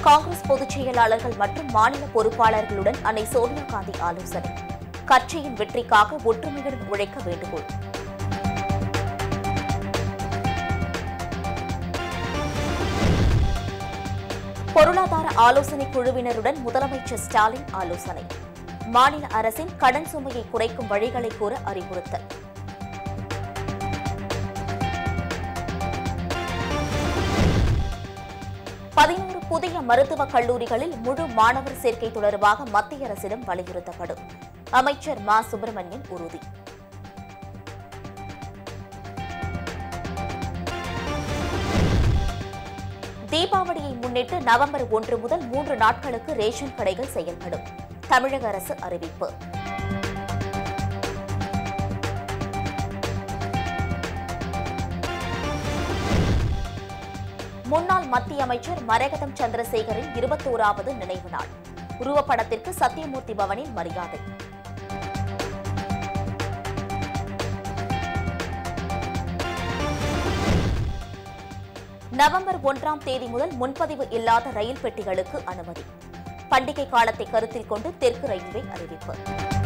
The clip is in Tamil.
காங்கிரஸ் பொதுச் செயலாளர்கள் மற்றும் மாநில பொறுப்பாளர்களுடன் அன்னை சோனியா காந்தி ஆலோசனை. கட்சியின் வெற்றிக்காக ஒற்றுமையுடன் உழைக்க வேண்டுகோள். பொருளாதார ஆலோசனை குழுவினருடன் முதலமைச்சர் ஸ்டாலின் ஆலோசனை. மாநில அரசின் கடன் சுமையை குறைக்கும் வழிகளை கூற அறிவுறுத்தல். புதிய மருத்துவக் கல்லூரிகளில் முழு மாணவர் சேர்க்கை தொடர்பாக மத்திய அரசிடம் வலியுறுத்தப்படும். அமைச்சர் மா. சுப்பிரமணியன் உறுதி. தீபாவளியை முன்னிட்டு நவம்பர் 1 முதல் 3 நாட்களுக்கு ரேஷன் கடைகள் செயல்படும். தமிழக அரசு அறிவிப்பு. முன்னாள் மத்திய அமைச்சர் மரகதம் சந்திரசேகரின் 21வது நினைவு நாள். உருவப்படத்திற்கு சத்தியமூர்த்தி பவனில் மரியாதை. நவம்பர் 1ஆம் தேதி முதல் முன்பதிவு இல்லாத ரயில் பெட்டிகளுக்கு அனுமதி. பண்டிகை காலத்தை கருத்தில் கொண்டு தெற்கு ரயில்வே அறிவிப்பு.